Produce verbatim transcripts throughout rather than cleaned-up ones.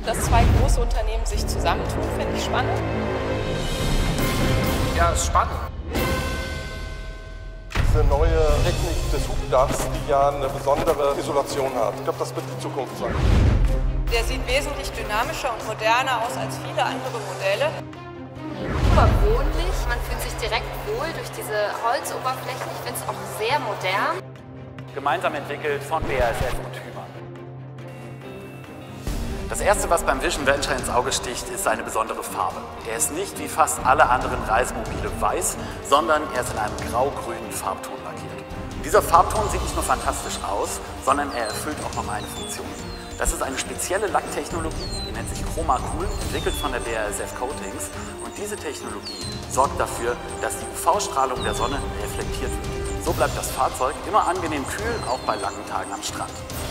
Dass zwei große Unternehmen sich zusammentun, finde ich spannend. Ja, ist spannend. Diese neue Technik des Hubdachts, die ja eine besondere Isolation hat. Ich glaube, das wird die Zukunft sein. Der sieht wesentlich dynamischer und moderner aus als viele andere Modelle. Super wohnlich, man fühlt sich direkt wohl durch diese Holzoberflächen. Ich finde es auch sehr modern. Gemeinsam entwickelt von B A S F und Hymer. Das erste, was beim Vision Venture ins Auge sticht, ist seine besondere Farbe. Er ist nicht wie fast alle anderen Reisemobile weiß, sondern er ist in einem grau-grünen Farbton lackiert. Dieser Farbton sieht nicht nur fantastisch aus, sondern er erfüllt auch noch eine Funktion. Das ist eine spezielle Lacktechnologie, die nennt sich Chroma Cool, entwickelt von der B A S F Coatings. Und diese Technologie sorgt dafür, dass die U V-Strahlung der Sonne reflektiert wird. So bleibt das Fahrzeug immer angenehm kühl, auch bei langen Tagen am Strand.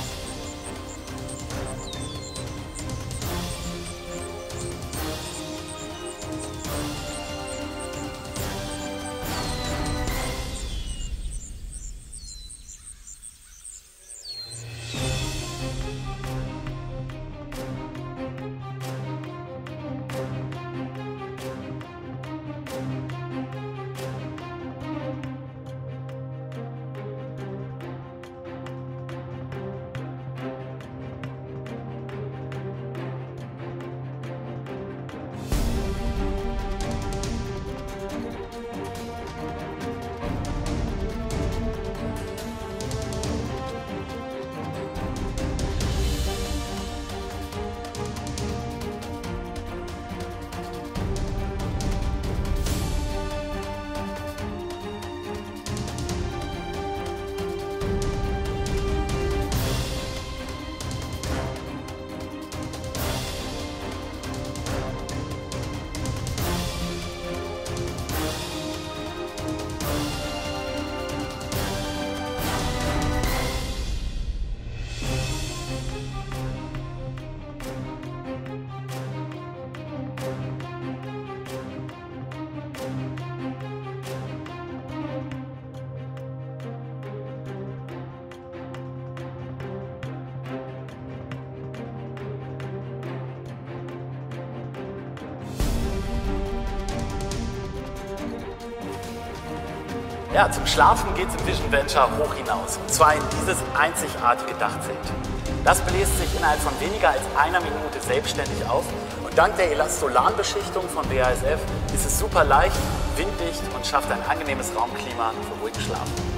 Ja, zum Schlafen geht es im Vision Venture hoch hinaus, und zwar in dieses einzigartige Dachzelt. Das bläst sich innerhalb von weniger als einer Minute selbstständig auf und dank der Elastolan-Beschichtung von B A S F ist es super leicht, winddicht und schafft ein angenehmes Raumklima für ruhigen Schlaf.